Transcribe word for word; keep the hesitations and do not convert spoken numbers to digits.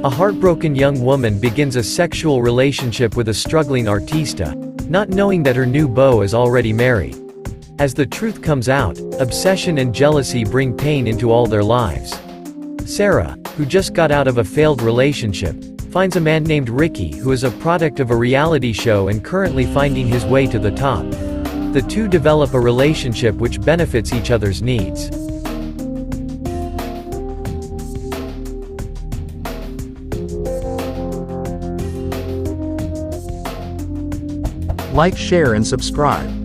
A heartbroken young woman begins a sexual relationship with a struggling artista, not knowing that her new beau is already married. As the truth comes out, obsession and jealousy bring pain into all their lives. Sarah, who just got out of a failed relationship, finds a man named Riki who is a product of a reality show and currently finding his way to the top. The two develop a relationship which benefits each other's needs. Like, share and subscribe.